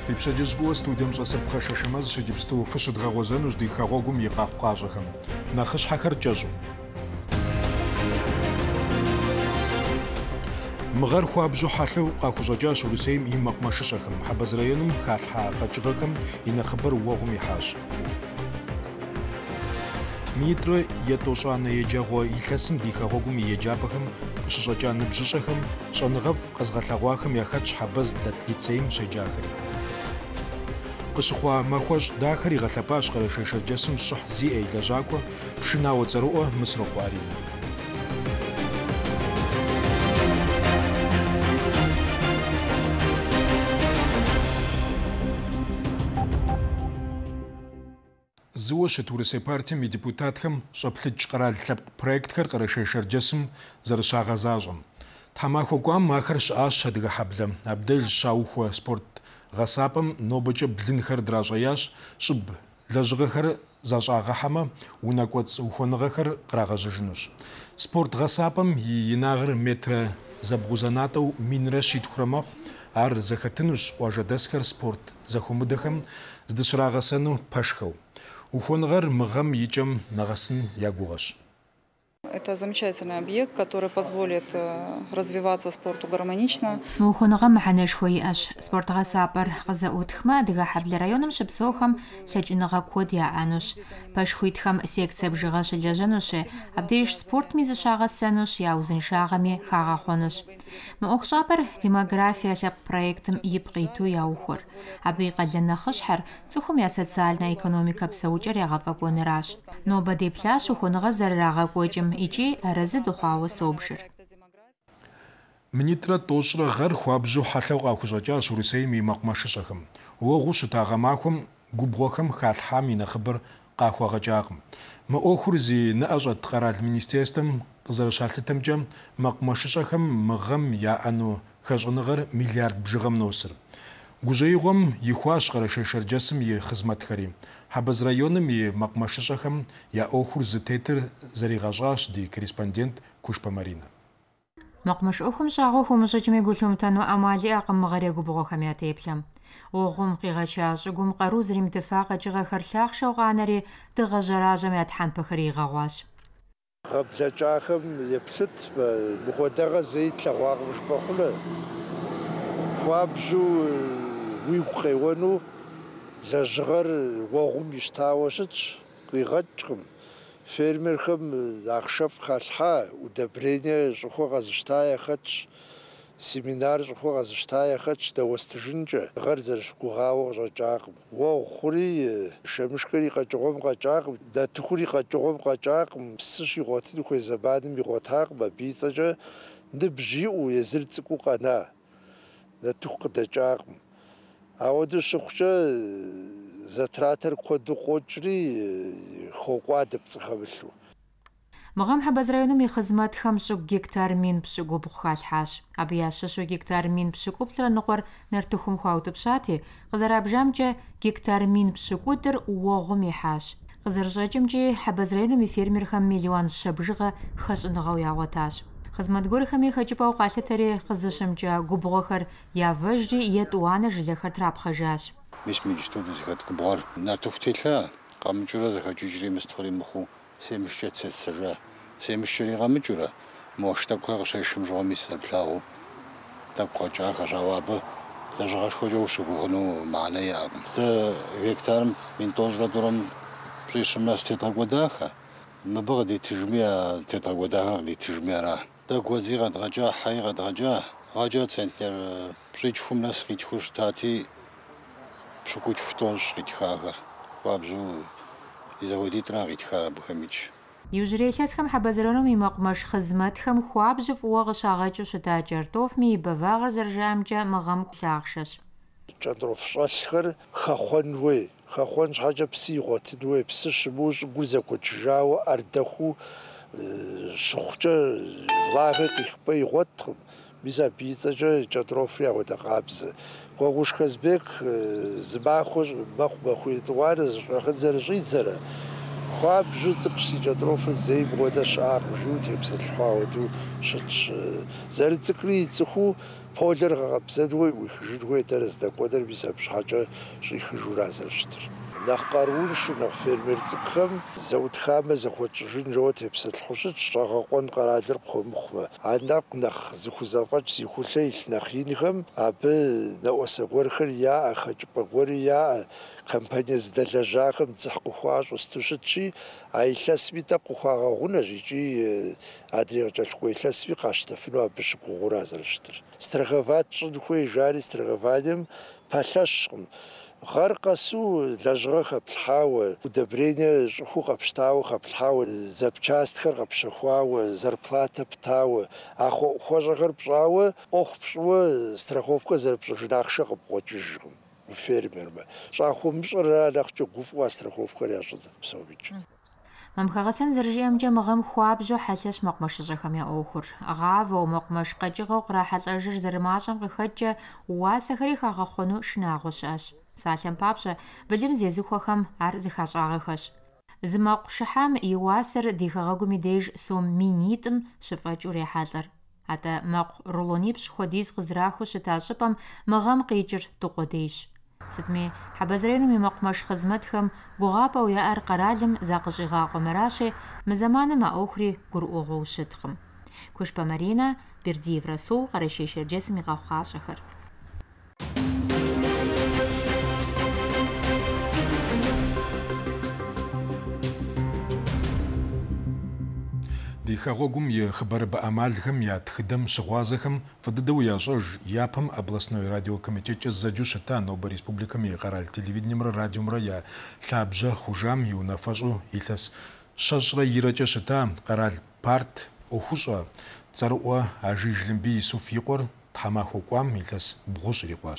И пшадежву студиям шасыр пхашашамаз шидипсту фышидгагозану жди хагогум егахкажахам. Нахыш хахарджажу. مغار خوابجو حلو قاخوجا شورسيم يمق ماششخم حبز رايونم خالحا قاجغخم ينخبر وغم يحاج ميتر يتوشان يجاغو يخسم ديخاغوم يجابخم شجاجا نبجشخم شنغف قزغلغواخم يخدش حبز دتليتسيم شجاخري قشخوا ماخوج داخري غلباش قرشش جسم شح زي اي لجاكو بشناو تروه مسرقوارينا زوج تورسي بارتي مي ديبوتاتهم شبلج قرال لب بروجكت خر قرششر جسم زرشا غزاجم تماخو قام ماخر شاش هدغ حبلم ابدل شاوخو سبورت غصابم نوبج بلن خر دراجياش شب لجغ خر زاجاغ حما وناكوت وخونغ خر قراغجنوش سبورت غصابم يناغر متر زبغوزاناتو من رشيد خرمخ ار زختنوش واجدسخر سبورت زخومدخم здышрагъэсэну пэшхэу ухуоныгъэр мыгъэм икӏэм нэгъэсын ягугъэщ. Это замечательный объект, который позволит развиваться спорту гармонично. Ухуоныгъэм мэхьэнэшхуэ иӏэщ. Спорт гъэсапӏэр къызэӏутхмэ, Адыгэ хьэблэ районым щыпсэухэм лъэкӏыныгъэ куэд яӏэнущ. Пэшхуитхэм секцие бжыгъэ щылэжьэнущи, абдеж спортми зыщагъэсэнущ, я узыншагъэми хагъэхъуэнущ. Мы ӏуэхущӏапӏэр демографие лъэпкъ проектым ипкъ иту яухуэр. Абы и къалэн нэхъыщхьэр цӏыхум я социально-экономикэ псэукӏэр ягъэфӏэкӏуэныращ. Нобэ деплъащ ухуоныгъэр зэрырагъэкӏуэкӏым икӏи арэзы дыхъуауэ собжыр. Минитрэ тӏощӏрэ гъэр хуабжьу хьэлъэу къахущӏэкӏащ Урысейм и мэкъумэшыщӏэхэм. Уэгъуу щыта гъэмахуэм губгъуэхэм халъхьам и нэхъыбэр къахуэгъэкӏакъым. Мы ӏуэхур зи ныӏэ щӏэт къэрал министерствэм къызэрыщалъытэмкӏэ мэкъумэшыщӏэхэм мыгъэм яӏэну хэщӏыныгъэр миллиард бжыгъэм носыр. Гужьеигъуэм ихуащ къэрэшей Шэрджэсым и хъызмэтхэри. Хьэбэз районым и мэкъумэшыщӏэхэм я ӏуэхур зытетыр зэригъэщӏащ ди корреспондент Кушпэ Марина. Мэкъумэш ӏуэхум щагъуэ хуэмыщӏэкӏми гу лъумытэну ӏэмал иӏэкъым мыгъэрей губгъуэхэм я теплъэм. Уэгъум къигъэча щӏыгум къару зримытыфа къэкӏыгъэхэр лъахъшэу къанэри дыгъэ жьэражьэм я тхьэмпэхэр игъэгъуащ. Гъэблэкӏахэм еплъыт, мыгъуэдэгъэ зэи тлъэгъуакъым жыпӏэ хъунэ. Хуабжьу уигу къеуэну лэжьыгъэр уэгъум ищтауэ щытщ, къигъэкӏкъым. Фермерхэм ахъшэфӏ халъхьа, удобрение щӏыхуэ къэзыщта яхэтщ, семинар щӏыхуэ къэзыщта яхэтщ дэуэстыжынкӏэ. Гъэр зэрыщгугъауэ къыщӏэкӏакъым. Уэгъу хъури шэмышхэри къэкӏыгъуэм къэкӏакъым, нартыхури къэкӏыгъуэм къэкӏакъым, псы щигъуэтын хуей зэманым игъуэтакъым. Абы и цӏэкӏэ ныбжь иӏэу езыр цӏыкӏуу къэна. Нартыху къыдэкӏакъым. Ауэду щыхъукӏэ затратэр куэду къокӏри хокӏуадэ пцӏы хэмылъу. Мыгъэм Хьэбэз районым и хъызмэтхэм щӏыгу гектар мин пщыкӏубгъу халъхьащ. Абы ящыщу гектар мин пщыкӏуплӏрэ ныкъуэр нартыхум хуаутӏыпщати, къызэрабжамкӏэ гектар мин пщыкӏутӏыр уэгъум ихьащ. Къызэрыщӏэкӏымкӏи, Хьэбэз районым и фермерхэм миллион щэ бжыгъэ хэщӏыныгъэу ягъуэтащ. Хъызмэт гуэрхэми хэкӏыпӏэу къалъытэри къыздыщымкӏэ губгъуэхэр явэжри етӏуанэ жылэхэр трапхъэжащ. Мис мыджту дызыхэт губгъуэр нартыху телъа, къэмыкӏыурэ зэхэкӏыжри мыстхъури мыхъуу семыщкӏэ цецэжа. Семыщкӏэри къэмыкӏыурэ, мо штэгухэр къыщешым щыгъуэ мис зэрыплъагъуу тӏэкӏу къэкӏахэр, ауэ абы лэжьыгъэшхуэкӏэ ущыгугъыну мэнэ яӏэкъым. Дэ гектарым мин тӏощӏрэ тӏурэм щӏищымэ стетгъэкӏуэдахэ. Мыбы къыдитыжми, тетгъэкӏуэдахэр къыдитыжми ара. Дэ гуэдзи къэдгъэкӏа, хьэи къэдгъэкӏа. Гъэкӏэ центнер пщӏитхум нэс къитху щытати, пщыкӏутху тӏощӏ къитхахэр. Хуабжьу и зэхуэдитӏрэ къитхар абыхэм итщ. Иужьрей илъэсхэм Хьэбэз районым и мэкъумэш хъызмэтхэм хуабжьу фӏыуэ къыщагъэкӏыу щыта кӏэртӏофми и бэвагъыр зэрыжаӏэмкӏэ мыгъэм лъахъшэщ. Кӏэртӏоф щӏэлъхэр хэхъуэн хуей. Хэхъуэн щхьэкӏэ псы игъуэтын хуей. Псы щымыуэ щӏыгур зэкӏуэчыжауэ ӏэрдэхуу щыхъукӏэ влагъи къихпӏэ игъуэткъым. Мис абы и цӏэкӏэ кӏэртӏофыр яхуэдэ къабзэ. Гуэгуш Казбек зы махуэ мэхъу махуей тӏуанэ зыщӏэхын зэрыщӏидзэрэ. хуабжу цӏыкӏу катастрофэ зейм хуэдэ щыӏакъым, жиӏэу тепсэлъыхьа хуэдэу щытщ. Зэрыцӏыкӏури цӏыхуу полыр къэгъэбзэнууэ уихыжын хуейт, дэнэ здэкӏуэныр, мис абы щхьэкӏэ щӏихыжура зэрыщытыр. Нэхъ къарурщу, нэхъ фермер цӏыкӏухэм зэӏутхамэ зэхуэкӏыжын жэуэ тепсэлъыхьу щытщ, щӏэгъэкъуэн къэралыр къыхуэмыхъумэ. Анэкъу нэхъ зыхузэфӏэкӏ, зихулъэ илъ нэхъ инхэм абы нэӏуэсэ гуэрхэр яӏэ, хэкӏыпӏэ гуэри яӏэ, компания зыдэлэжьахэм дзыхь къыхуащӏу сыту щытщи, а илъэсми тӏэкӏу къыхуагъэгъунэщ икӏи адрей кӏэлъыкӏуэ илъэсми къащтэфыну абы щыгугъыура зэрыщытыр. Страховать щӏын хуей жари страхованием пэлъэщкъым. Гъэр къэсу лэжьыгъэ хэплъхьауэ, удобрение щӏыхуу къэпщтауэ, хэплъхьауэ, запчастхэр къэпщэхуауэ, зарплатэ пытауэ, а хуэщӏэхэр пщӏауэ, ӏуэху пщӏыуэ страховкэ зэрыпщӏыжын ахъшэ къыпкъуэкӏыжкъым фермермэ. ЩӀахъуэмыщӀырра нэхъкӀэ гуфӀу а страховкэр ящӀыдат псэумыщӀ. Мамхэгъэсэн зэрыжиӀэмкӀэ мыгъэм хуабжьу хьэлъэщ мэкъумэшыщӀэхэм яӀуэхур. Гъавэу, мэкъумэш къэкӀыгъэу кърахьэлӀэжыр зэрымащӀэм къыхэкӀкӀэ уасэхэри хагъэхъуэну шынагъуэ щыӀэщ. Псалъэм папщӀэ, былым зезыхуэхэм ар зыхащӀагъэхэщ. Зы мэкъу шыхьам и уасэр ди хэгъэгум и деж сом минитӀым щыфӀэкӀыу рехьэлӀэр. АтӀэ мэкъу рулонипщӀ хуэдиз къыздрахыу щыта щӀыпӀэм мыгъэм къикӀыр тыкъуэдейщ. Сытми Хьэбэз районым и мэкъумэш хъызмэтхэм гугъапӀэу яӀэр къэралым закъыщӀигъакъуэмэращи, мы зэманым а Ӏуэхури гурыӀуэгъуэу щыткъым. Кушпэ Маринэ, Бердиев Расул, Къэрэшей Шэрджэсым и къэхъуащэхэр. Ди хэгъуэгум и хъыбарыбэ Ӏэмалхэм я тхыдэм щыгъуазэхэм фӀыдыдэу ящӀэж япэм областной радиокомитеткӀэ зэджэу щыта Нобэ Республикэм и къэрал телевидениемрэ радиомрэ я лъабжьэ хъужам и унафэщӀу илъэс щэщӀрэ ирэкӀэ щыта къэрал парт ӀуэхущӀэ цӀэрыӀуэ Ажиж Лымбий Исуф и къуэр тхьэмахуэ кӀуам илъэс бгъущӀ ирикъуащ.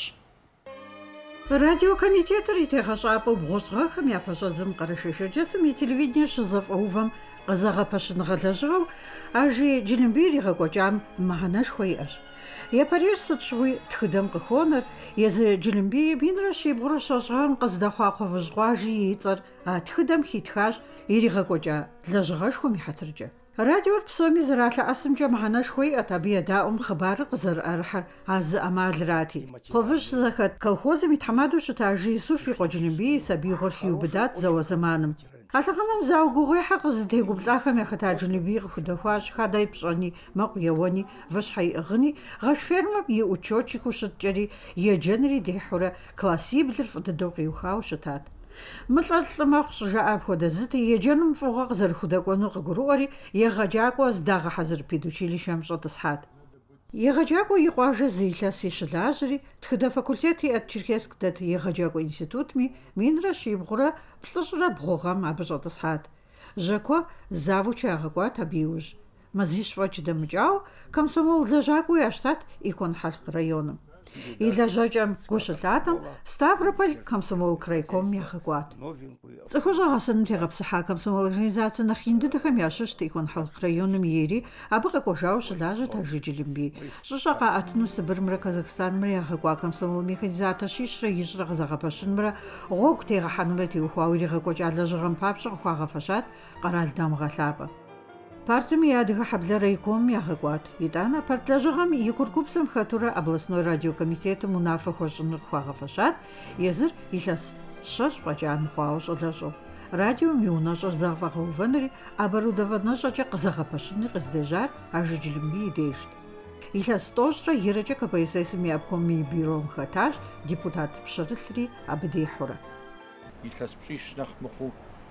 Радиокомитетыр и тегъэщӀапӀэу бгъущӀгъэхэм япэ щӀэдзым Къэрэшей Шэрджэсым и телевидение щызэфӀэувэм къызэгъэпэщыныгъэ лэжьыгъэу Ажий Джылымбий иригъэкӀуэкӀам мыхьэнэшхуэ иӀэщ. Япэрейр сыт щыгъуи тхыдэм къыхонэр, езы Джылымбий минрэ щибгъурэ щэщӏ гъэм къыздэхъуа кхъуэвыжь къуажи и цӀэр а тхыдэм хитхащ иригъэкӀуэкӀа лэжьыгъэшхуэм и хьэтыркӀэ. Радиор псоми зэралъэӀэсымкӀэ мыхьэнэшхуэ иӀэт абы едаӀуэм хъыбарыр къызэрыӀэрыхьэр а зы Ӏэмалрати. Кхъуэвыжь зэхэт колхозым и тхьэмадэу щыта Ажий Исуф и къуэ Джылымбий сабиигъуэр хиубыдат зауэ зэманым. А лъэхъэнэм заугугъуехьыр къызытегуплӀахэм я хэта Джылымбий къыхудэхуащ хадэ пщӀэни, мэкъу еуэни, выщхьэ иӀыгъыни, гъэш фермэм и учётчику щыткӀэри, еджэнри дехьурэ классиблыр фӀы дыдэу къиухауэ щытат. МылӀэр лӀы мэхъу щӀыжаӀа апхуэдэ зыти еджэным фӀыгъуэ къызэрыхудэкӀуэну къыгурыӀуэри, егъэджакӀуэ здагъэхьэзыр педучилищэм щӀэтӀысхьат. ЕгъэджакӀуэ и къуажэ зы илъэси щылажьэри, тхыдэ факультет иӀэт Черкесск дэт егъэджакӀуэ институтми минрэ щибгъурэ плӀыщӀрэ бгъугъэм абы щӀэтӀысхьат. Жьэкуэ завучи ягъэкӀуат абы иужь. Мазищ фӀэкӀ дэмыкӀауэ комсомол лэжьакӀуэ ящтат Иконхьэлъ районым. И лэжьэкӀэм гу щылъатэм Ставрополь комсомол крайком ягъэкӀуат. ЦӀыхущӀэ гъэсыным тегъэпсыхьа комсомол организацие нэхъ ин дыдэхэм ящыщт Иконхьэлъ районым ири, абы къэкӀуэжауэ щылажьэт Ажий Джылымбий. ЩӀыщӀэ къаӀэтыну Сыбырмрэ Казахстанмрэ ягъэкӀуа комсомол механизатор щищрэ ищӀрэ къызэгъэпэщынмрэ, гъуэгу тегъэхьэнумрэ теухуауэ иригъэкӀуэкӀа лэжьыгъэм папщӀэ къыхуагъэфэщат къэрал дамыгъэлъапӀэ. Партым и адыгэ хьэблэ райкомым ягъэкӀуат. ИтӀанэ парт лэжьыгъэм и кургупсым хэтурэ областной радиокомитетым унафэ хуэщӀыныр къыхуагъэфэщат, езыр илъэс щэщ фӀэкӀа мыхъуауэ щӀылэщӀэу. Радиом и унэщӀэр зэгъэфӀэгъуэнри, оборудованэщӀэкӀэ къызэгъэпэщыни къыздежьар Ажий Джылымбий и дежт. Илъэс тӀощӀрэ ирэкӀэ КПССым и обком и бюром хэтащ депутат Пщэрылъри абы дехьурэ. Илъэс пщӀищ нэхъ мыхъуу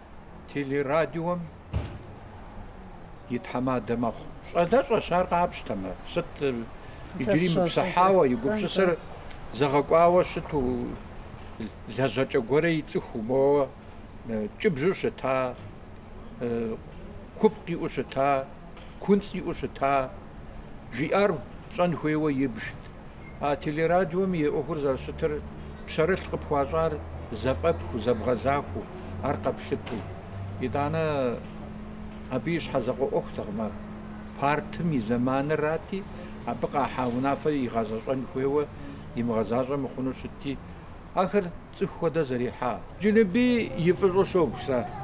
телерадиом и тхьэмадэ мэхъу. ЩӀалэщӀэщ ар къапщтэмэ. Сыт иджыри мыпсыхьауэ и гупсысэр зэгъэкӀуауэ щыту лэжьэкӀэ гуэрэ ицӀыхуу, моуэ кӀыбжу щыта, купкъ иӀэу щыта, кунц иӀэу щыта, жиӀар пщӀэн хуейуэ ибжт. А телерадиом и Ӏуэхур зэрыщытыр Пщэрылъ къыпхуащӀар зэфӀэпху, зэбгъэзахуу, ар къэплъыту. ИтӀанэ абы и щхьэзэкъуэ Ӏуэхутэкъым ар. Партым и зэманырати, абы къахьа унафэ игъэзэщӀэн хуейуэ, имыгъэзащӀэ мыхъуну щытти, ахэр цӀыху хуэдэ зэрихьа. Джылымбий и фӀыщӀу щогу сэ.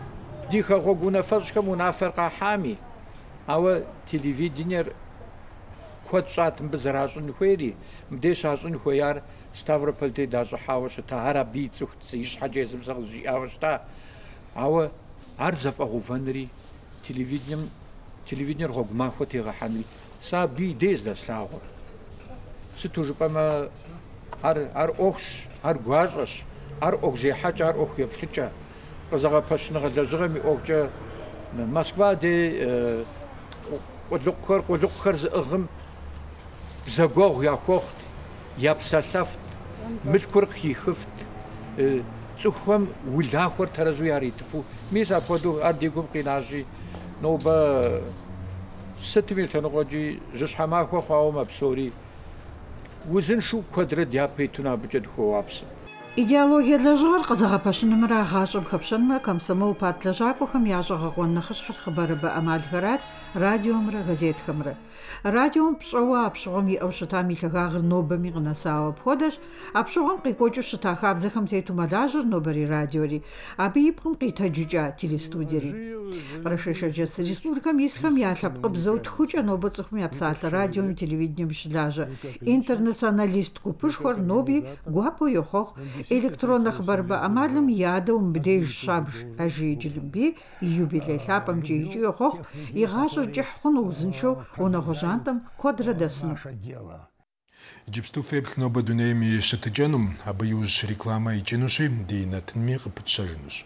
Диха гогуна фашкам унафер қахами. Ава телевидение код шатм безражен хуери. Мдеш ажен хуяр Ставрополь те даже хаваш та арабийцух циш хаджезм сагжи авашта. Ава арзаф агуванри телевидение гогма хотега хани. Са би дез да славор. Ситуже пама ар окш, ар гуажаш, ар окже хаджа, ар ох япча. Казага пашнага дажгами окжа Москва де одлуккар згым загог яхохт япсалафт милкурх хихфт цухвам улахор таразуяритфу миса поду ардигум кинажи ноба сетмил таногожи жшхамахо хаума псори узин шу квадрат япетуна бжед хоапс Идеология для жар казагапашным рагашым хапшынма комсомол партлажакухам яжагагон нахшхар хабары ба амалгарат радиомра газетхамра. Радиом пшауа апшогом и аушатами хагагр нобами гнасао обходаш, апшогом қикочу шатаха абзахам тейту мадажр нобари радиори, аби ипхам қитаджуджа телестудири. Рашешаджас республикам исхам яхаб абзау тхуча нобацухми апсалта радиом и телевидением шлажа. Интернационалист купушхор ноби гуапо йохох электронных барба амалам яда умбдеж шабж ажиджлимби юбилей хапам джиджи йохох и гашер джиххун узыншо онагожантам квадрадасну. Иджипсту фебл ноба дунейми шатыджанум, абы юж реклама и чинуши, ди натынми гыпытшажынуш.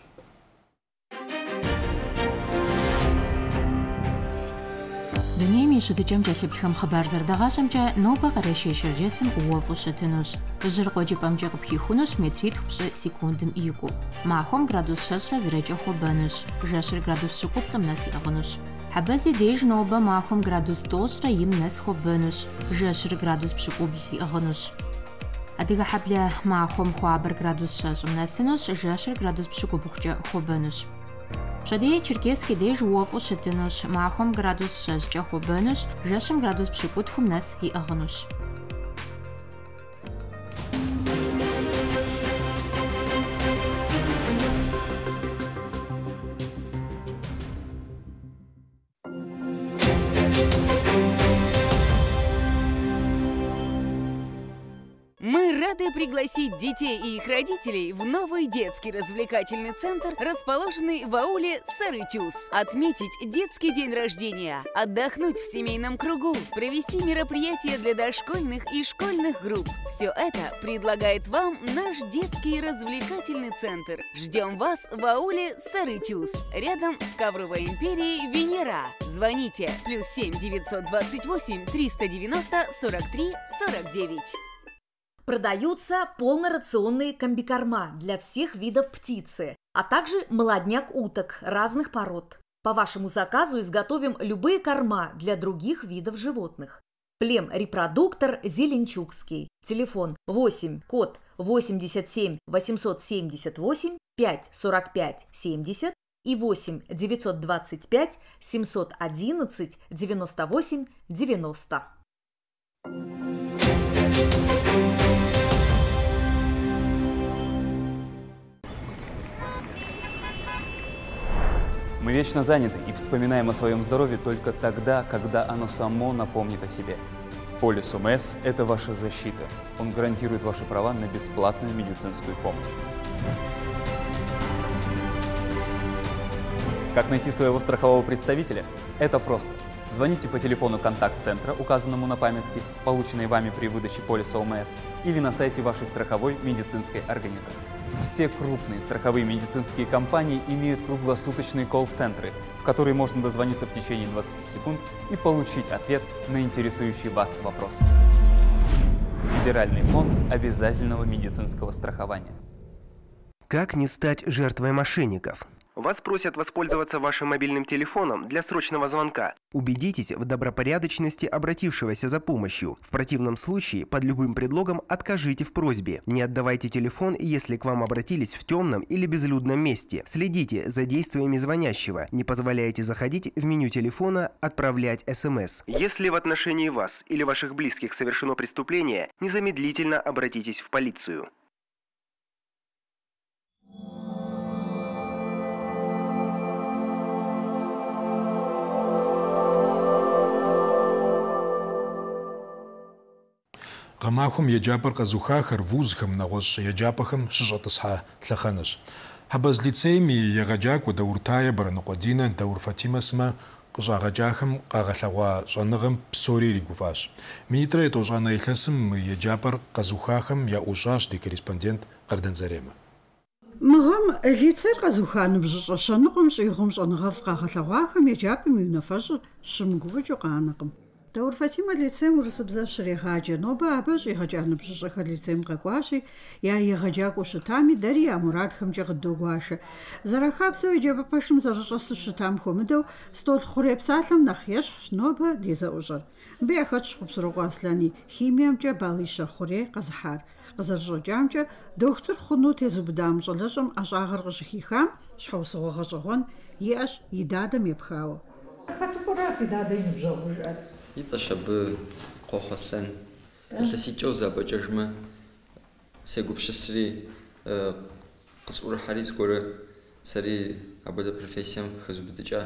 Дунейми шатыджам жахибхам хабар зардагашамча ноба гарашешерджесым уафу шатынуш. Жыргоджипамча гыпхихунуш метрит хпшы секундым ику. Махом градус шашра зреча хобануш. Жашыр градус шукуптам наси агынуш. Хабази деж ноба махом градус тошра им нас хобануш. Жашыр градус пшукубли агынуш. Адыга хабля махом хуабар градус шашым насынуш. Жашыр градус пшукубухча хобануш. Шадей черкесский деж уафу шатынуш. Махом градус шашча хобануш. Жашым градус пшукутхум нас и агынуш. Мы рады пригласить детей и их родителей в новый детский развлекательный центр, расположенный в ауле Сарычус. Отметить детский день рождения, отдохнуть в семейном кругу, провести мероприятия для дошкольных и школьных групп. Все это предлагает вам наш детский развлекательный центр. Ждем вас в ауле Сарычус, рядом с Ковровой империей Венера. Звоните +7 928 390 43 49. Продаются полнорационные комбикорма для всех видов птицы, а также молодняк уток разных пород. По вашему заказу изготовим любые корма для других видов животных. Плем-репродуктор Зеленчукский. Телефон 8, код 87 878 5 45 70 и 8 925 711 98 90. Мы вечно заняты и вспоминаем о своем здоровье только тогда, когда оно само напомнит о себе. Полис ОМС – это ваша защита. Он гарантирует ваши права на бесплатную медицинскую помощь. Как найти своего страхового представителя? Это просто. Звоните по телефону контакт-центра, указанному на памятке, полученной вами при выдаче полиса ОМС, или на сайте вашей страховой медицинской организации. Все крупные страховые медицинские компании имеют круглосуточные колл-центры, в которые можно дозвониться в течение 20 секунд и получить ответ на интересующий вас вопрос. Федеральный фонд обязательного медицинского страхования. Как не стать жертвой мошенников? Вас просят воспользоваться вашим мобильным телефоном для срочного звонка. Убедитесь в добропорядочности обратившегося за помощью. В противном случае, под любым предлогом откажите в просьбе. Не отдавайте телефон, если к вам обратились в темном или безлюдном месте. Следите за действиями звонящего. Не позволяйте заходить в меню телефона «Отправлять СМС». Если в отношении вас или ваших близких совершено преступление, незамедлительно обратитесь в полицию. Гъэмахуэм еджапӏэр къэзухахэр вузхэм, нэгъуэщӏ еджапӏэхэм щыщӏэтӏысхьа лъэхъэнэщ. Хьэбэз лицейм и егъэджакӏуэ Дауртае Бэрыныкъуэ Динэ Даур Фатимэ сымэ къыщӏагъэкӏахэм къагъэлъэгъуа щӏэныгъэм псори иригуфӏащ. Минитӏрэ етӏощӏанэ илъэсым мы еджапӏэр къэзухахэм яӏущӏащ ди корреспондент Къардан Заремэ. Мыгъэм лицейр къэзуха ныбжьыщӏэ щэныгъуэм щӏигъум щӏэныгъэфӏ къагъэлъэгъуахэм еджапӏэм и унафэщӏыр щымыгуфӏыкӏыу къанэкъым. Даур Фатимэ лицейм урысыбзэ щрегъаджэ, нобэ абы щӏигъэкӏа ныбжьыщӏэхэр лицейм къэкӏуащи, я егъэджакӏуэу щытами, дэри я мурадхэмкӏэ къыдогуашэ. Зэрахабзэу еджапӏэ пэшым зэрыщӏэсу щытам хуэмыдэу, стӏол хъурей псалъэм нэхъ ещхьщ нобэ ди зэӏущӏэр. Мыбы яхэтщ Къупсыргъуэ Аслъэни химиемкӏэ балищэ хъурей къэзыхьар. Къызэрыщӏэкӏамкӏэ, дохутыр хъуну тезубыдам щӏалэщӏэм ӏэщӏагъэр къыщыхихам, щхьэусыгъуэ гъэщӏэгъуэн иӏэщ и дадэм епхауэ. Хэтыпӏэра фи дадэ и ныбжьэгъу жиӏэр? Ицӏэщ абы Къохъуаслъэн. Илъэсикӏэу забэкӏэжмэ, сегупщысри къысӏурыхьэри зыгуэру сэри абыдэ профессием хэзубыдыкӏа.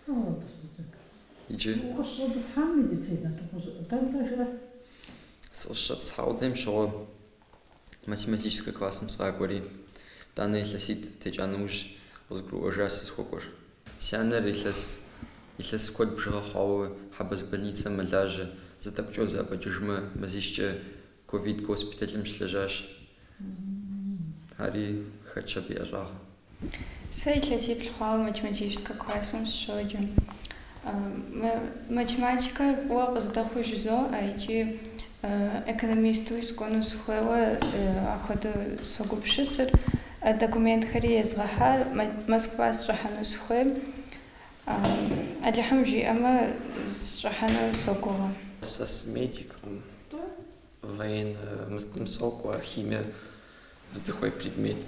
Иджы Укъыщӏэдысхьам медицинэ дэнэ сыкъыщытӏысхьауэ дайм щыгъуэ математическэ классым сыкъакӏуэри, итӏанэ илъэситӏ текӏа нэужь къызгурыӏуэжа сызыхуэкӏуэр. Си анэр илъэс куэд бжыгъэ хъуауэ хьэбэз больницэм мэлажьэ, зытӏэкӏукӏэу забэкӏыжмэ, мазищкӏэ ковид госпиталым щылэжьащ. Ари хэтщ абы и ӏэщӏагъэ. Сэ илъэсиплӏ хъуауэ математическэ классым сыщоджэ. Математикэр фӏыуэ къыздэхъуу жызоӏэ, икӏи экономисту сыкӏуэну сыхуейуэ апхуэдэу согупшысыр. Документхэри езгъэхьэр, Москва сщӏыхьэну сыхуейм. Алыхьым жиӏэмэ сщӏыхьэну согугъэ. Сэ медиком, военно-мыстым сокӏуэ, химие здыхуей предмет.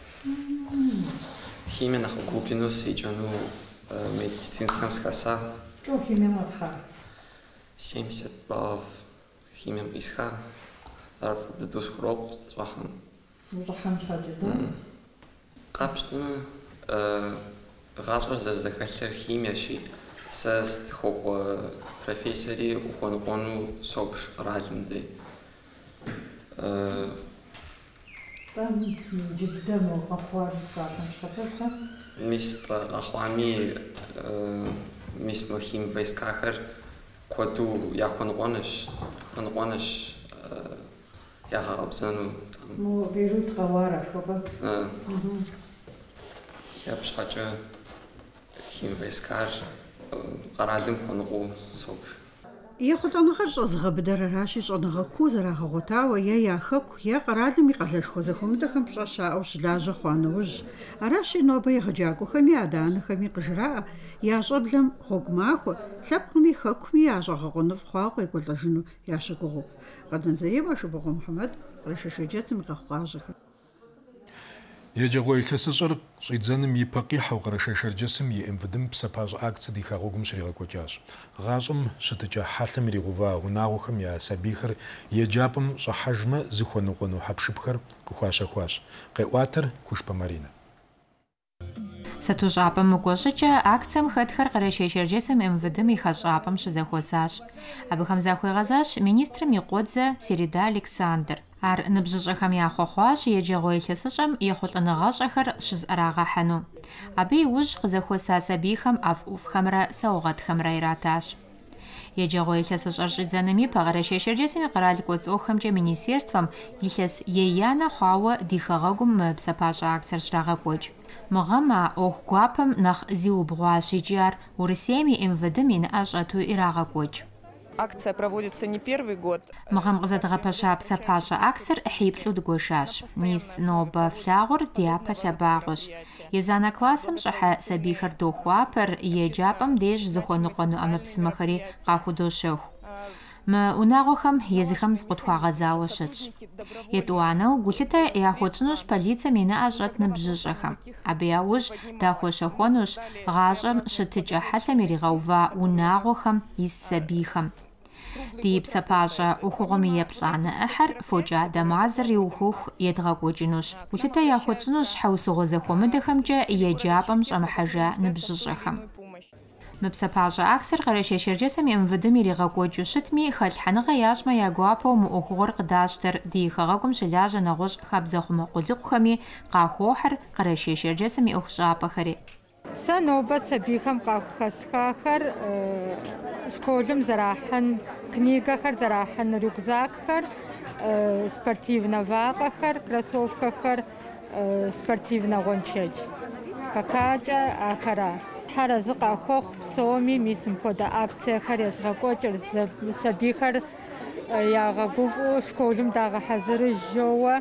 Химие нэхъ угубжьыну седжэну медицинскэм сыхэса. КӀэ химием уэпхьа? 70 баллов химием къисха. Ар дыдэу схурокъу сщӏыхьэм. Ущӏыхьэм щхьэкӏэ, да? Къапщтэмэ, гъащӏэр зэрызэхэлъыр химиещи, сэ стыхуэкӏуэ профессори ухуэныкъуэну согуш къэралым дей. Джыдэм къэхъуар псалъэм щхьэпэпхэ? Мис къэхъуами, мис мы хим войскахэр куэду яхуэныкъуэнущ ягъэгъэбзэну. Бейрут къэуара шхуэпӏэ? Абы щхьэкӏэ хим войскар къэралым хуэныкъуэу согуш. ЕхъулӀэныгъэр щӀэзыгъэбыдэрэращи, щӀэныгъэ куу зэрагъэгъуэтауэ я хэку, къэралым и къалэшхуэ зэхуэмыдэхэм пщӀэ щаӀэу щылажьэ хъуа нэужь. Аращи нобэ егъэджакӀуэхэми адэ-анэхэми къыжраӀэ, я щӀэблэм гъуэгу махуэ, лъэпкъми хэкуми ящӀэгъэгъуэныфӀ хъуауэ къекӀуэлӀэжыну ящыгугъыу. Къардан Заремэ, Шыбыгъуэ Мухьэмэд, Къэрэшэшэджэсым и къэхъуажэхэр. Еджэгъуэ илъэсыщӏэр щӏидзэным ипэ къихьэу Къэрэшэшэрджэсым и МВДым псэпащӏэ акцэ ди хэгъуэгум щригъэкӏуэкӏащ. Гъащӏэм щытыкӏэ хьэлъэм иригъува унагъуэхэм я сабийхэр еджапӏэм щӏыхьэжмэ зыхуэныкъуэну хьэпшыпхэр къыхуащэхуащ. Къеӏуатэр Кушпэ Маринэ. Сатущӏапӏэм мыкӏуэщӏыкӏэ акцием хэтхэр Къэрэшэшэрджэсым МВДым и хэщӏапӏэм щызэхуэсащ. Абыхэм захуегъэзащ министрым и къуодзэ Середа Александр. Ар ныбжьыщӏэхэм яхъуэхъуащ еджэгъуэ илъэсыщӏэм ехъулӏэныгъэщӏэхэр щызӏэрагъэхьэну. Абы иужь къызэхуэса сабийхэм ӏэфӏ-ӏуфхэмрэ саугъэтхэмрэ иратащ. Еджэгъуэ илъэсыщӏэр щӏидзэнми Къэрэшэшэрджэсым и къэрал кӏуэцӏохэмкӏэ министерствэм илъэс ейанэ хъуауэ ди хэгъэгум мы псэпащӏэ акцэр щрагъэкӏуэкӏ. Мыгъэм а ӏуэху гуапэм нэхъ зиубгъуащ икӏи ар Урысейм и МВДым и ныӏэ щӏэту ирагъэкӏуэкӏ. Акция проводится не первый год. Мыгъэм къызэдгъэпэща псэпащӏэ акцэр ӏыхьиплӏу дыгуэшащ. Мис нобэ флагъур дяпэ лъэбагъуэщ. Езанэ классым щӏыхьэ сабийхэр дохуапэр, еджапӏэм деж зыхуэныкъуэну ӏэмэпсымэхэри къахудощэху. Мы унагъуэхэм езыхэм зыкъытхуагъэзауэ щытщ. Етӏуанэу гулъытэ яхуэкӏынущ полицэм и ныӏэ щӏэт ныбжьыщӏэхэм. Абы яужь дахуэщэхуэнущ гъащӏэм щытыкӏэ хьэлъэм иригъэува унагъуэхэм, ис сабийхэм. Ди псэпащӏэ ӏуэхугъуэм и еплӏанэ ӏыхьэр фокӏадэ мазэр иухуху едгъэкӏуэкӏынущ. Гулъытэ яхуэкӏынущ щхьэусыгъуэ зэхуэмыдэхэмкӏэ еджапӏэм щӏэмыхьэжа ныбжьыщӏэхэм. Мыпсапажа аксер къырэщэщэрджэсым МВДым иригъэкӏуэкӏыу щытми, хэлъхьэныгъэ ящӏмэ я гуапэу мыӏуэхугъуэр къыдащтэр ди хэгъэгум щылажьэ нэгъуэщӏ хабзэхъумэ къулыкъухэми къахуохьыр къырэщэщэрджэсым и ӏуэхущӏапӏэхэри. Сэ нобэ сабийхэм къахэсхахэр школым зэрахьэн книгэхэр зэрахьэн рюкзакхэр, спортивнэ вакъэхэр, кроссовкэхэр, спортивнэ гъуэншэдж. Пакакӏэ ахара. Хьэрэзы къахуэхъу псоми мис мыпхуэдэ акциехэр езгъэкӏуэкӏыр, сабийхэр ягъэгуфӏу школым дагъэхьэзырыжьэуэ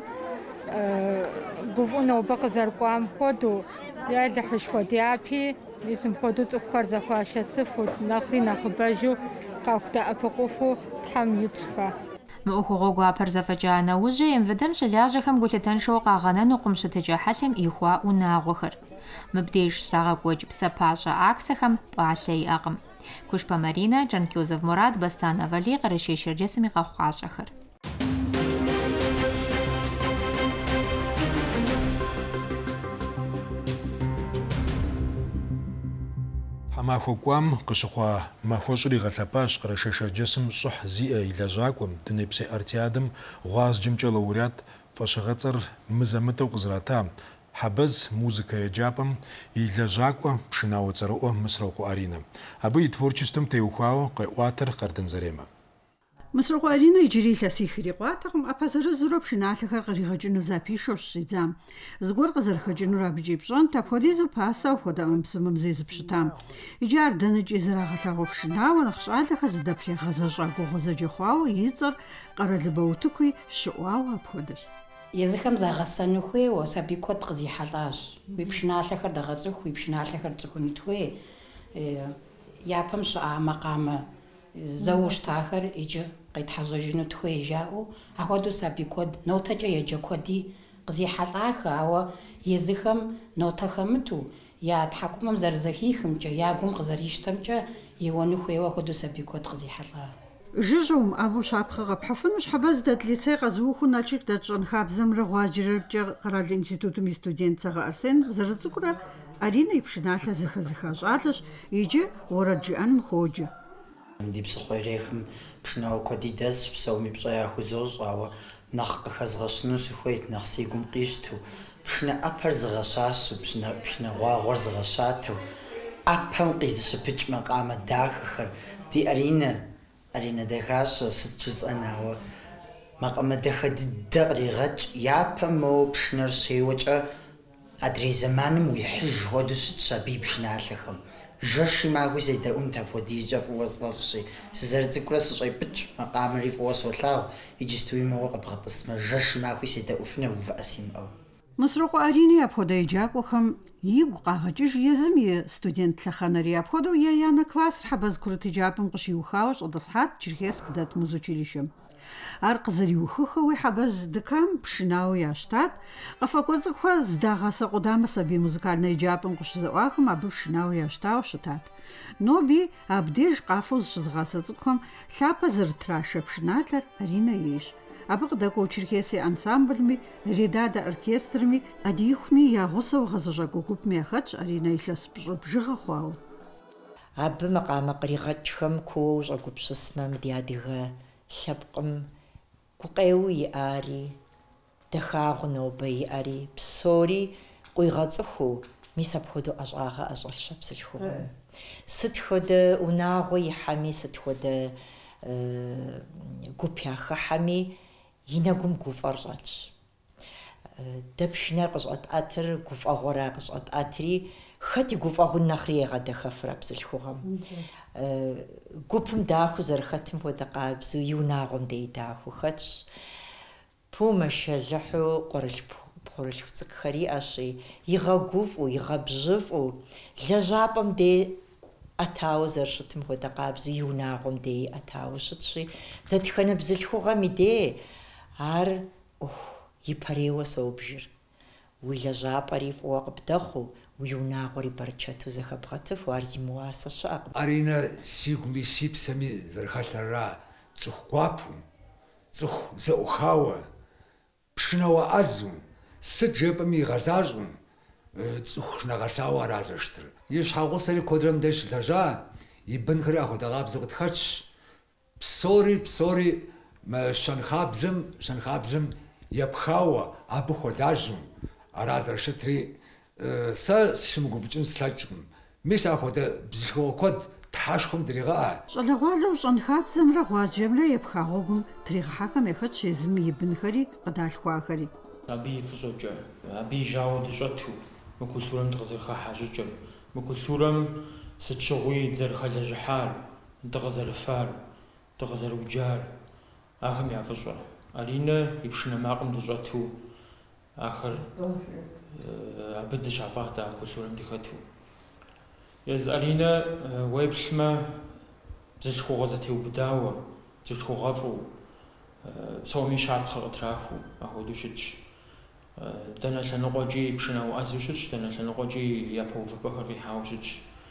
гуфӏу нобэ къызэрыкӏуам хуэдэу я лыхьышхуэ дяпи мис мыпхуэдэу цӏыхухэр зэхуащэсыфу нэхъри нэхъыбэжу къахудэӏэпыкъуфу Тхьэм итщхэ. Мыӏуэхугъуэ гуапэр зэфӏэкӏа нэужьи МВДым щылажьэхэм гулъытэшэу къагъэнэнукъым щытыкӏэ хьэлъэм ихуа унагъуэхэр. Мыбдеж щрагъэкӏуэкӏ псэпащӏэ акцэхэм пӏалъэ иӏэкъым. Кушпа Марина, Джанкёзов Мурат, Бастан Авали къырэщэщэрджэсым и къэхъукъащӏэхэр. Хьэмахуэ кӏуам къыщыхъуа махуэщӏыр игъэлъэпащ къырэшэшэрджэсым щӏыхь зиӏэ и лэжьакӏуэм, Дунейпсей артиадым гъуазджэмкӏэ лауреат фӏэщыгъэцӏэр мызэмытӏэу къызрата Хьэбэз музыка еджапӏэм и лэжьакӏуэ пшынауэ цӏэрыӏуэ Мысрокъуэ Аринэ. Абы и творчеством теухуауэ къеӏуатэр Къардын Зэремэ. Мысрокъуэ Аринэ иджыри илъэсихыр икъуатэкъым, ӏэпэзэрызурэ пшыналъэхэр къригъэкӏыну запишэу щыщӏидзам. Зыгуэр къызэрыхэкӏынур абыкӏи ипщӏэнт, апхуэдизу пасэу хуэдэӏэмыпсымэм зезыпщытам. Иджы ар дэнэкӏи зэрагъэлъэгъуэ пшынауэ нэхъ щӏалэхэр зыдэплъегъэзэщӏа гугъузэджэ хъуауэ и цӏэр къэралыбэ утыкуи щыӏуауэ апхуэдэщ. Езыхэм загъэсэну хуейуэ, сабий куэд къызихьэлӏащ. Уи пшыналъэхэр дэгъэцӏыху, уи пшыналъэхэр цӏыхун тхуей. Япэм щыӏа макъамэ зэуэ щтахэр иджы къитхьэщӏэжыну тхуей жаӏэу, апхуэдэу сабий куэд нотэкӏэ еджэ куэди къызихьэлӏахэ, ауэ езыхэм нотэ хэмыту, я тхьэкӏумэм зэрызэхихымкӏэ, я гум къызэрищтэмкӏэ еуэну хуейуэ апхуэдэу сабий куэд къызихьэлӏа. Жыжьэ умыӏэбэу щапхъэ къэпхьыфыну Хьэбэз дэт лицей къэзыуху Налшык дэт щӏэн хабзэмрэ Гъуаджэрэкӏэ къэрал институтым и студент Цагъэ Арсен зэрыцӏыкӏурэ Аринэ и пшыналъэ зыхэзыха щӏалэщ, иджы уэрэд жиӏэным ходжэ. Ди псыхъуейрейхэм пшынауэ куэди дэс, псэуми пщӏэ яхузощӏ, ауэ нэхъ къыхэзгъэщыну сыхуейт, нэхъ си гум къищту. Пшынэ ӏэпэр зыгъэщащу, пшынэ гъуагъуэр зыгъэщатэу, ӏэпэм къизыщыпыкӏ макъамэ дахэхэр, ди Аринэ дахащэ сыт жысӏэн, ауэ макъамэ дахэ дыдэ къригъэкӏ, япэм моуэ пшынэр щеуэкӏэ адрей зэманым уихьыж хуэдэу щытщ абы и пшыналъэхэм. Жэщи махуи седэӏунт апхуэдизкӏэ фӏыуэ сфӏэфӏщи. Сызэрыцӏыкӏурэ сыщӏепӏыкӏ, макъамэри фӏыуэ солъагъу, иджы стуи моуэ къэбгъэтӏысмэ, жэщи махуи седэӏуфынэ увыӏэ симыӏэу. Мысрокъуэ Аринэ апхуэдэ еджакӏуэхэм игу къагъэкӏыж езым и студент лъэхъэнэри. Апхуэдэу е янэ классыр Хьэбэз курыт еджапӏэм къыщиухауэ щӏэдыщхьат Черкесск дэт музучилищем. Ар къызэриухыхэуи Хьэбэз дыкам пшынауэ ящтат, къэфакӏуэ цӏыхухэр здагъасэ къудамэ сабий музыкальнэ еджапӏэм къыщызэӏуахэм абы пшынауэ ящтауэ щытат. Ноби абдеж къафэу зыщызгъасэ цӏыкӏухэм лъапэ зэрытрашэ пшыналъэр Аринэ ейщ. Абы къыдэкӏуэу Черкесей ансамбльми, Редадэ оркестрми, ӏэдиихуми я гъусэу гъэзэщӏэкӏуэ гупым яхэтщ Аринэ илъэс пщӏы бжыгъэ хъуауэ. Абы макъамэ къригъэкӏхэм куууэ ущӏэгупсысмэ, мы ди адыгэ лъэпкъым гукъеуэ иӏари, дахагъу нобэ иӏэри, псори къуигъэцӏыхуу, мис апхуэдэу ӏэщӏагъэ ӏэщӏэлъщэ псалъхугъэм. Сыт хуэдэ унагъуэ ихьэми, сыт хуэдэ гуп яхыхьэми, и нэгум гуфӏэр щӏэтщ. Дэ пшынэр къыщӏэтӏэтыр гуфӏэгъуэра къыщӏэтӏэтри, хэт и гуфӏэгъун нэхъри егъэдэхэфрэ псалъхугъэм. Гупым дахэу зэрыхэтым хуэдэ къабзэу и унагъуэм дей дахэу хэтщ. Пумэшэлыхьу пхъурылъху цӏыкӏухэр иӏэщи, игъэгуфӏу, игъэбжьыфӏу, лэжьапӏэм дей ӏэтауэ зэрыщытым хуэдэ къабзэу и унагъуэм дей ӏэтауэ щытщи, дэтхэнэ бзылъхугъэм и дей ар ипэрейуэ соубжыр. Уи лэжьапӏэри фӏыуэ къыбдэхъуу, уи унагъуэри бэрчэту зэхэбгъэтыфу, ар зимыуасэ щыӏэкъым. Аринэ сигуми си псэми зэрыхэлъэрра цӏыху гуапэу, цӏыху зэӏухауэ, пшынауэ ӏэзу, сыт жепӏэми игъэзащӏэу, цӏыху шынагъэлъауэ аразэштыр. И щхьэгъусэри куэдрэ мыбдеж щылэжьа, и бынхэри ахуэдэгъабзэу къытхэтщ. Псори щэнхабзэм епхауэ абы хуолажьэу ара зэрыщытри сэ сыщымыгуфӏыкӏын слъэкӏкъым. Мис ахуэдэ бзылъхугъэ куэд тхьэшхуэм дрегъэӏэ. ЩӀалэгъуалэу щӀэнхабзэмрэ гъуаджэмрэ епхагъуэгум тригъэхьэхэм ехэтщ езым и бынхэри къыдалъхуахэри. Абы и фӏыщӏэкӏэ, абы и жауэ дыщӏэту, мы культурэм дыкъызэрыхахьа щӏыкӏэм, мы культурэм сыт щыгъуи дызэрыхэлэжьыхьар, дыкъызэрыфар, дыкъызэрыуджар, ахэм я фӏыщӏэ. Алинэ и пшынэ макъым дыщӏэту, ахэр абы дыщапӏат а культурэм дихэту. Ез Алинэ уеплъмэ бзылъхугъэ зэтеубыдауэ, бзылъхугъэфӏу, псоми щапхъэ къытрахыу ахуэдэу щытщ. Дэнэ лъэныкъуэкӏи пшынэ уӏэзу щытщ, дэнэ лъэныкъуэкӏи япэ увыпӏэхэр къихьауэ щытщ.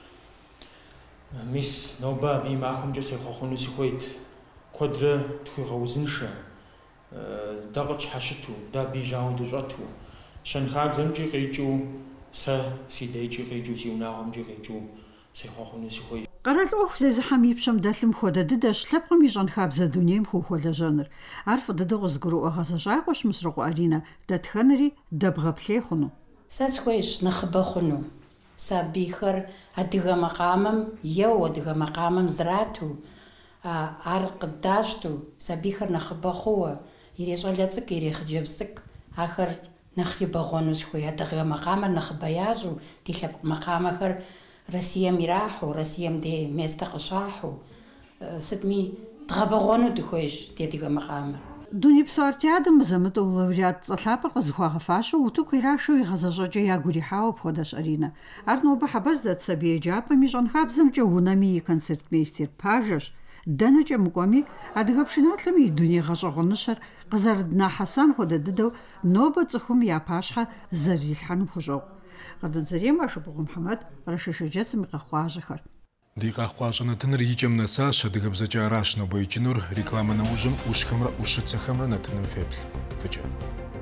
Мис нобэ абы и махуэмкӏэ сехъуэхъуэну сыхуейт. Куэдрэ тхуигъэузыншэ, дэ къытщхьэщыту, дэ абы и жауэ дыщӏэту, щэнхабзэмкӏи къикӏыу, сэ си дейкӏи къикӏыу, си унагъуэмкӏи къикӏыу сехъуэхъуэну сыхуейт. Къэрал ӏуэху зезыхьэм и пщэм дэлъым хуэдэ дыдэщ лъэпкъым и щӏэнхабзэ дунейм хуухуэлэжьэныр. Ар фӏы дыдэу къызгурыӏуэ гъэзэщӏакӏуэщ Мысрыкъуэ Алинэ, дэтхэнэри дэбгъэплъей хъуну. Сэ схуейщ нэхъыбэ хъуну. Сабийхэр адыгэ макъамэм адыгэ макъамэм зрату, ар къыдащту, сабийхэр нэхъыбэ хъууэ, ири щӏалэ цӏыкӏ, ири хъыджэбз цӏыкӏ, ахэр нэхъри бэгъуэну схуей. Адыгэ макъамэр нэхъыбэ ящӏу, ди лъэпкъ макъамэхэр Россием ирахьу, Россием де место къыщахьу, сытми дгъэбэгъуэну дыхуейщ ди адыгэ макъамэр. Дунейпсо артиадэм зэмытӏэу лауреат цӏэлъапӏэр къызыхуагъэфащэу утыку ирашэу игъэзэщӏэкӏэ ягурихьауэ апхуэдэщ Алинэ. Ар нобэ хьэбэз дэт сабий еджапӏэм и щӏэнхабзэмкӏэ унэми и концертмейстер пажэщ. Дэнэкӏэ мыкӏуэми, адыгэ пшыналъэм и дуней гъэщӏэгъуэныщэр къызэрыднахьэсам хуэдэ дыдэу нобэ цӏыхум я пащхьэ зэрырилъхьэнум хущӏокъу. Къэдынзэрейм Ашыпыгъу Мухьэмэд, Къэрэшэшэджэсым и къэхъуажэхэр. Ди къэхъуащӏэ икӏэм нэсащ, адыгэбзэкӏэ аращ нобэ икӏынур, рекламэ нэужьым ӏущхэмрэ ӏущыцэхэмрэ нэтыным феплъ. Фыкӏэ.